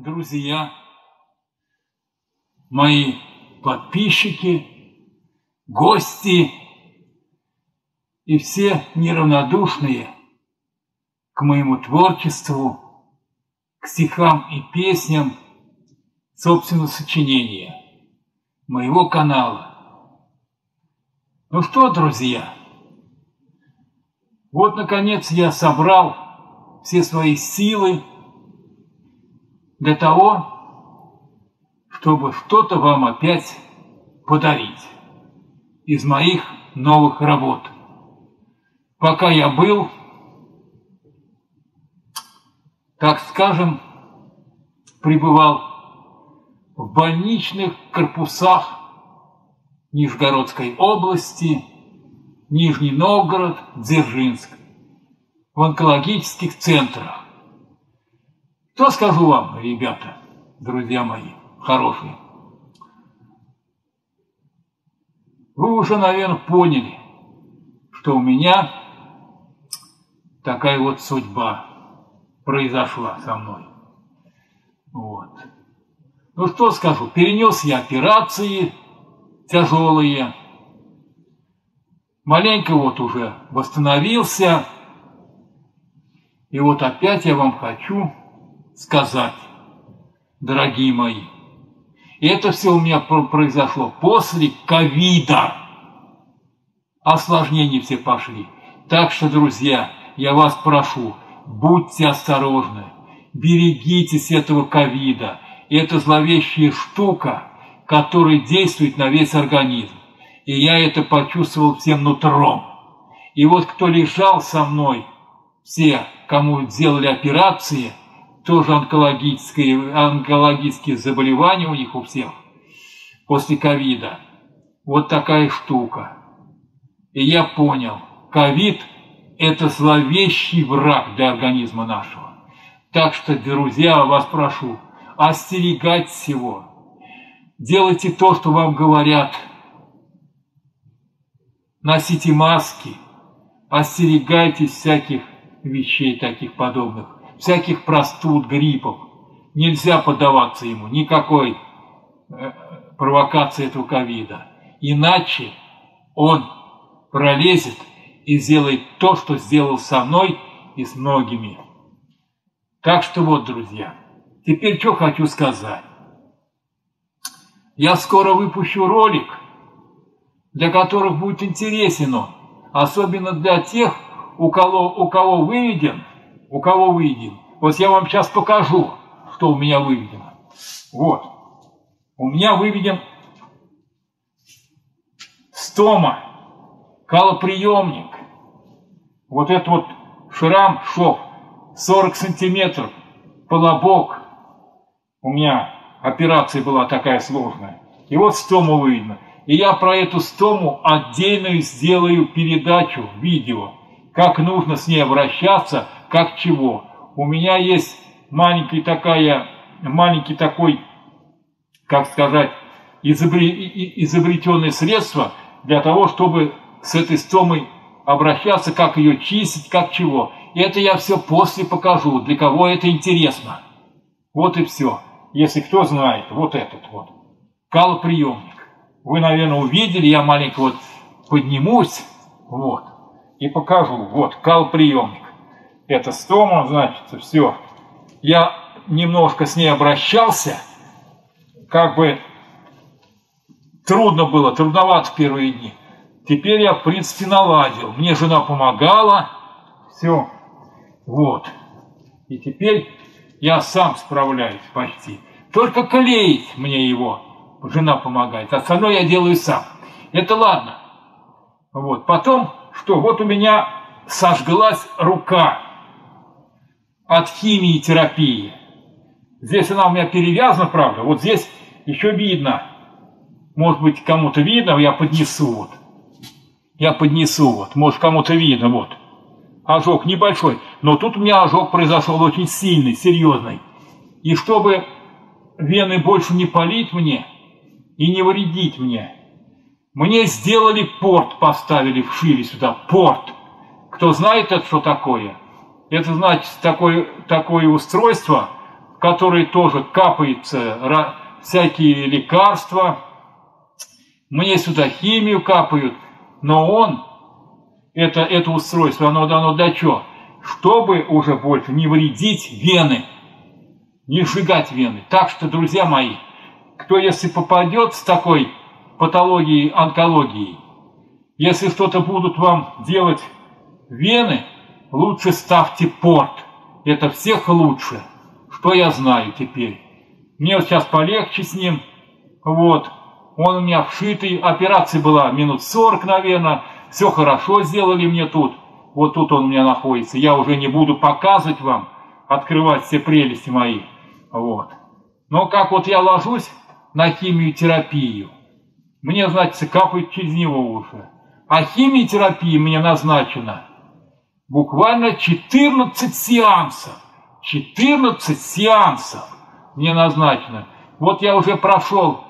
друзья, мои подписчики, гости и все неравнодушные к моему творчеству, к стихам и песням собственного сочинения, моего канала. Ну что, друзья, вот, наконец, я собрал все свои силы для того, чтобы что-то вам опять подарить из моих новых работ. Пока я был, так скажем, пребывал в больничных корпусах Нижегородской области, Нижний Новгород, Дзержинск, в онкологических центрах. Что скажу вам, ребята, друзья мои, хорошие? Вы уже, наверное, поняли, что у меня такая вот судьба произошла со мной. Вот. Ну что скажу, перенес я операции тяжелые, маленько вот уже восстановился, и вот опять я вам хочу сказать, дорогие мои, и это все у меня произошло после ковида. Осложнения все пошли. Так что, друзья, я вас прошу, будьте осторожны, берегитесь этого ковида. Это зловещая штука, которая действует на весь организм. И я это почувствовал всем нутром. И вот кто лежал со мной, все, кому сделали операции, тоже онкологические заболевания у них у всех после ковида. Вот такая штука. И я понял, ковид – это зловещий враг для организма нашего. Так что, друзья, вас прошу, остерегайтесь всего. Делайте то, что вам говорят. Носите маски, остерегайтесь всяких вещей таких подобных, всяких простуд, гриппов. Нельзя поддаваться ему, никакой провокации этого ковида. Иначе он пролезет и сделает то, что сделал со мной и с многими. Так что вот, друзья, теперь что хочу сказать. Я скоро выпущу ролик, для которых будет интересен он, особенно для тех, у кого выведен. Вот я вам сейчас покажу, что у меня выведено. Вот. У меня выведен стома, калоприемник. Вот это вот шрам, шов, 40 сантиметров, полобок. У меня операция была такая сложная. И вот стому выведено. И я про эту стому отдельно сделаю передачу, видео, как нужно с ней обращаться, как чего. У меня есть маленький такой, как сказать, изобретенное средство для того, чтобы с этой стомой обращаться, как ее чистить, как чего. И это я все после покажу, для кого это интересно. Вот и все. Если кто знает, вот этот вот, калоприемник. Вы, наверное, увидели, я маленько вот поднимусь, вот, и покажу. Вот, калоприемник. Это стома, значит, все. Я немножко с ней обращался, как бы трудновато в первые дни. Теперь я, в принципе, наладил. Мне жена помогала, все, вот. И теперь я сам справляюсь почти. Только клеить мне его жена помогает, остальное я делаю сам. Это ладно. Вот. Потом, что, вот у меня сожглась рука от химиотерапии. Здесь она у меня перевязана, правда. Вот здесь еще видно. Может быть, кому-то видно, я поднесу вот. Может, кому-то видно, вот. Ожог небольшой. Но тут у меня ожог произошел очень сильный, серьезный. И чтобы вены больше не палить мне и не вредить мне сделали порт, поставили, вшили сюда порт. Кто знает это, что такое? Это значит такое устройство, который тоже капается всякие лекарства. Мне сюда химию капают, но это устройство, оно дано для чего? Чтобы уже больше не вредить вены, не сжигать вены. Так что, друзья мои, кто если попадет с такой патологией, онкологией, если что-то будут вам делать вены, лучше ставьте порт. Это всех лучше. Что я знаю теперь? Мне вот сейчас полегче с ним. Вот. Он у меня вшитый. Операция была минут 40, наверное. Все хорошо сделали мне тут. Вот тут он у меня находится. Я уже не буду показывать вам, открывать все прелести мои. Вот. Но как вот я ложусь на химиотерапию, мне, значит, капает через него уже. А химиотерапия мне назначена буквально 14 сеансов. 14 сеансов мне назначено. Вот я уже прошел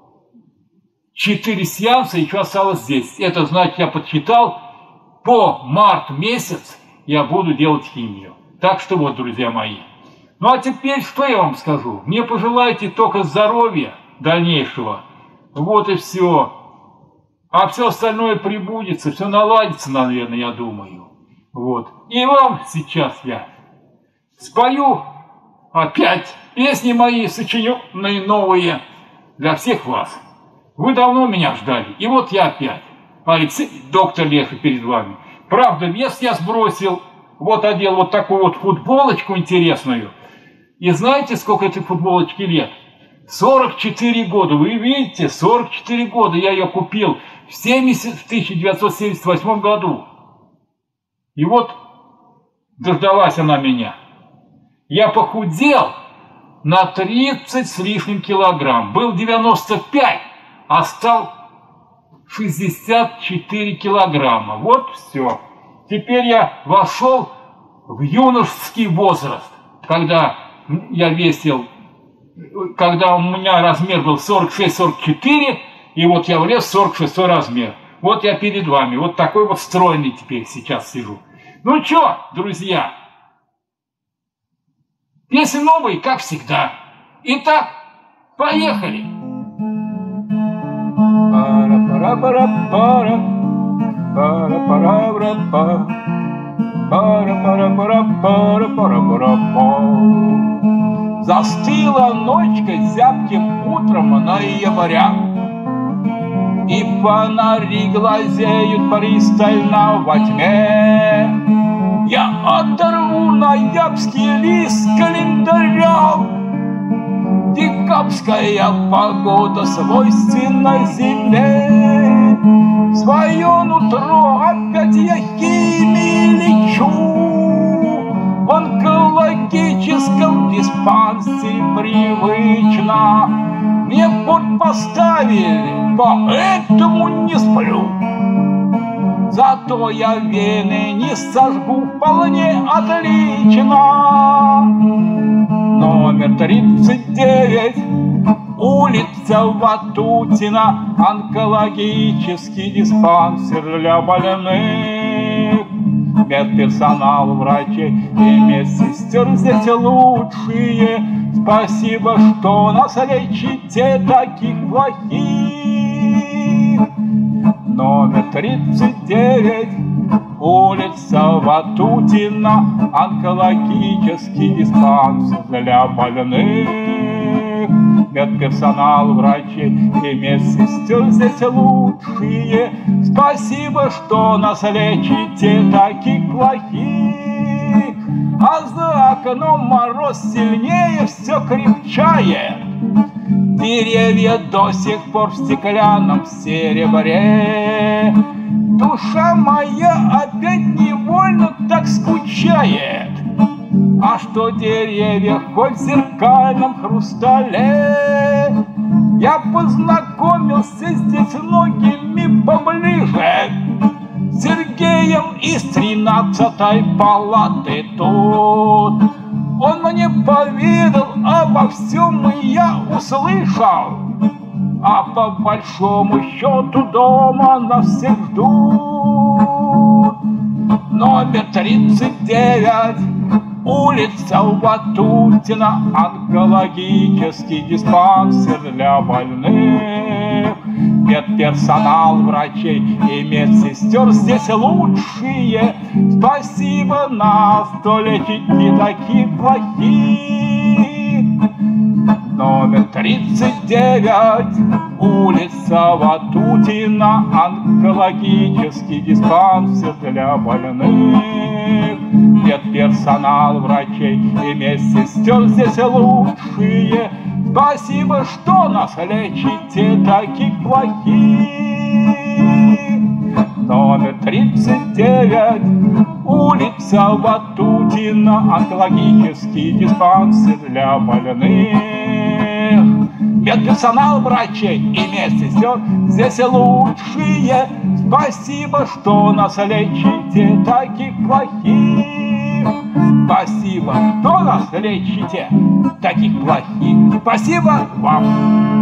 4 сеанса, еще осталось здесь. Это значит, я подсчитал, по март месяц я буду делать химию. Так что вот, друзья мои. Ну а теперь, что я вам скажу? Мне пожелайте только здоровья дальнейшего. Вот и все. А все остальное прибудется, все наладится, наверное, я думаю. Вот. И вам сейчас я спою опять песни мои, сочиненные новые для всех вас. Вы давно меня ждали, и вот я опять. Алексей, доктор Леша перед вами. Правда, вес я сбросил, вот одел вот такую вот футболочку интересную. И знаете, сколько этой футболочке лет? 44 года. Вы видите, 44 года я ее купил в 1978 году. И вот дождалась она меня. Я похудел на 30 с лишним килограмм. Был 95, а стал 64 килограмма. Вот все. Теперь я вошел в юношеский возраст, когда я весил, когда у меня размер был 46-44, и вот я влез в 46 размер. Вот я перед вами, вот такой вот стройный теперь сейчас сижу. Ну что, друзья, песни новые, как всегда. Итак, поехали. Застыла ночка зябким утром ноября, и фонари глазеют пристально во тьме. Я оторву ноябрьский лист календаря. Декабрьская погода свойственна зиме. В свое нутро опять я химии лечу. В онкологическом диспансере привычно мне порт поставили, поэтому не сплю. Зато я вены не сожгу вполне отлично. Номер 39, улица Ватутина, онкологический диспансер для больных. Медперсонал, врачей и медсестер здесь лучшие. Спасибо, что нас лечите, таких плохих. Номер 39, улица Ватутина, онкологический диспансер для больных. Медперсонал, врачей и медсестер здесь лучшие. Спасибо, что нас лечите, таких плохих. А за окном мороз сильнее все крепчает. Деревья до сих пор в стеклянном серебре. Душа моя опять невольно так скучает. А что деревья хоть в зеркальном хрустале? Я познакомился здесь многими поближе. Сергеем из 13-й палаты тут. Он мне поведал обо всем, и я услышал. А по большому счету дома нас всех ждут. Номер 39, Улица Ватутина, онкологический диспансер для больных. Медперсонал, врачей и медсестер здесь лучшие. Спасибо, нас то лечить не такие плохие. Номер 39, улица Ватутина, онкологический диспансер для больных. Медперсонал, врачей и медсестер здесь лучшие. Спасибо, что нас лечите, таких плохих. Номер 39, улица Ватутина, онкологический диспансер для больных. Медперсонал, врачей и медсестер здесь лучшие. Спасибо, что нас лечите, таких плохих. Спасибо, что нас лечите, таких плохих. Спасибо вам.